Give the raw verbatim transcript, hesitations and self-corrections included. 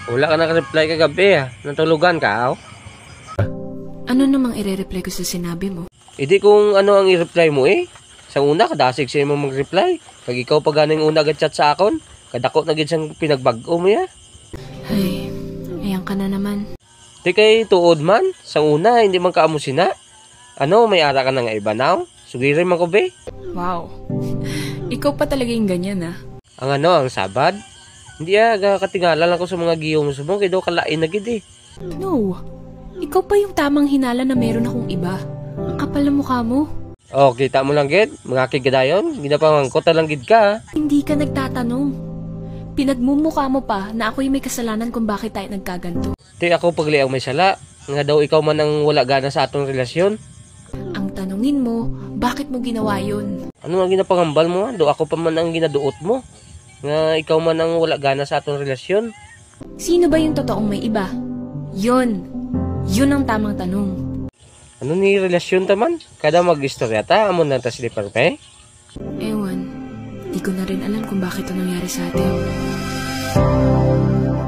Wala ka naka-reply kagabi ah. Natulugan ka, oh. Ano namang ire-reply ko sa sinabi mo? Hindi kung ano ang i-reply mo eh. Sa una, kadasig siya mo mag-reply. Pag ikaw pa ganing una agad-chat sa akon, kadako na gid siyang pinagbago mo ya. Ay, ayan ka na naman. Di kay tuod man. Sa una, hindi man kaamo sina. Ano, may ara ka na nga iba now? Sugirin man ko be. Wow. Ikaw pa talaga yung ganyan ah. Ang ano, ang sabad? Hindi ah, katingala lang ko sa mga giyong mo. Kaya daw kalain na gid eh. No. Ikaw pa yung tamang hinala na meron akong iba. Ang kapal na mukha mo. Oh, kita mo lang gid. Mga kigadayon. Ginapamangkot na lang gid ka. Hindi ka nagtatanong. Pinagmumukha mo pa na ako'y may kasalanan kung bakit tayo nagkaganto. Di ako pagli ang may sala. Nga daw ikaw man ang wala gana sa atong relasyon. Ang tanungin mo, bakit mo ginawa yun? Ano nga ginapangambal mo? Do ako pa man ang ginaduot mo. Nga ikaw man ang wala gana sa atong relasyon. Sino ba yung totoong may iba? Yun. Yun ang tamang tanong. Ano ni relasyon taman? Kada mag-istorya ta, amon na ta slipper pe? Ewan, di ko na rin alam kung bakit ito nangyari sa atin.